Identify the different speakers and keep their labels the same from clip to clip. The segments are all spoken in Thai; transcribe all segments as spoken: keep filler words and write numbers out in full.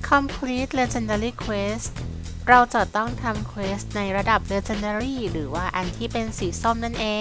Speaker 1: complete legendary quest เราจะต้องทำ quest ในระดับ legendary หรือว่าอันที่เป็นสีส้มนั่นเอง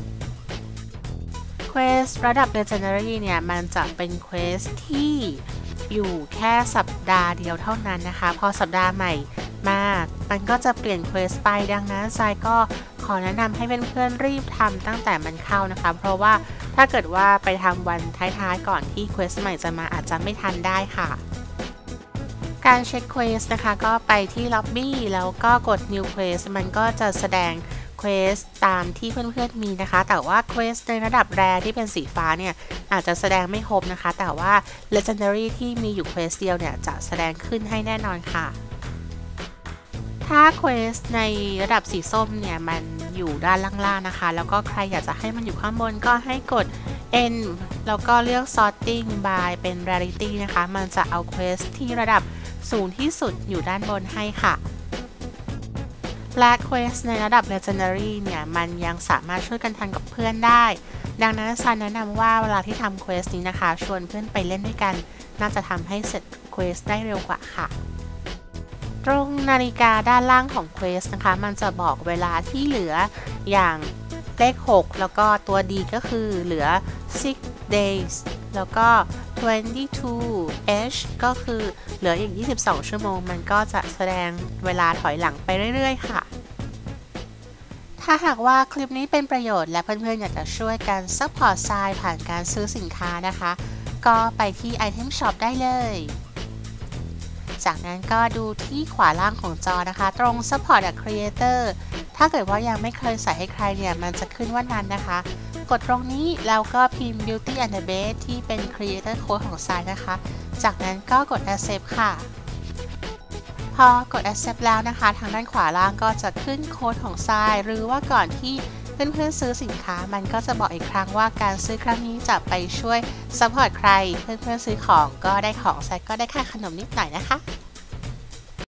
Speaker 1: quest ระดับ legendary เนี่ยมันจะเป็น quest ที่อยู่แค่สัปดาห์เดียวเท่านั้นนะคะพอสัปดาห์ใหม่มามันก็จะเปลี่ยน quest ไปดังนั้นทรายก็ขอแนะนำให้เพื่อนๆรีบทำตั้งแต่มันเข้านะคะเพราะว่าถ้าเกิดว่าไปทำวันท้ายๆก่อนที่ quest ใหม่จะมาอาจจะไม่ทันได้ค่ะการเช็ค quest นะคะก็ไปที่ล็อบบี้แล้วก็กด new quest มันก็จะแสดง quest ตามที่เพื่อนๆมีนะคะแต่ว่า quest ในระดับแรที่เป็นสีฟ้าเนี่ยอาจจะแสดงไม่ครบนะคะแต่ว่า legendary ที่มีอยู่ quest เดียวเนี่ยจะแสดงขึ้นให้แน่นอนค่ะถ้า quest ในระดับสีส้มเนี่ยมันอยู่ด้านล่างๆนะคะแล้วก็ใครอยากจะให้มันอยู่ข้างบนก็ให้กด N แล้วก็เลือก sorting by เป็น rarity นะคะมันจะเอา quest ที่ระดับสูงที่สุดอยู่ด้านบนให้ค่ะและ quest ในระดับ legendary เนี่ยมันยังสามารถช่วยกันทำกับเพื่อนได้ดังนั้นซันแนะนำว่าเวลาที่ทำ quest นี้นะคะชวนเพื่อนไปเล่นด้วยกันน่าจะทำให้เสร็จ quest ได้เร็วกว่าค่ะตรงนาฬิกาด้านล่างของ quest นะคะมันจะบอกเวลาที่เหลืออย่างเลขหกแล้วก็ตัว D ก็คือเหลือ six days แล้วก็twenty-two H ก็คือเหลืออีกยี่สิบสองชั่วโมงมันก็จะแสดงเวลาถอยหลังไปเรื่อยๆค่ะถ้าหากว่าคลิปนี้เป็นประโยชน์และเพื่อนๆอยากจะช่วยกันซัพพอร์ตทรายผ่านการซื้อสินค้านะคะก็ไปที่ Item Shop ได้เลยจากนั้นก็ดูที่ขวาล่างของจอนะคะตรง Support a Creator ถ้าเกิดว่ายังไม่เคยใส่ให้ใครเนี่ยมันจะขึ้นว่านั้นนะคะกดตรงนี้แล้วก็พิมพ์ Beauty and the Beast ที่เป็น Creator Code ของทรายนะคะจากนั้นก็กด Accept ค่ะพอกด Accept แล้วนะคะทางด้านขวาล่างก็จะขึ้นโค้ดของทรายหรือว่าก่อนที่เพื่อนๆซื้อสินค้ามันก็จะบอกอีกครั้งว่าการซื้อครั้งนี้จะไปช่วย Support ใครเพื่อนๆซื้อของก็ได้ของทรายก็ได้ค่าขนมนิดหน่อยนะคะ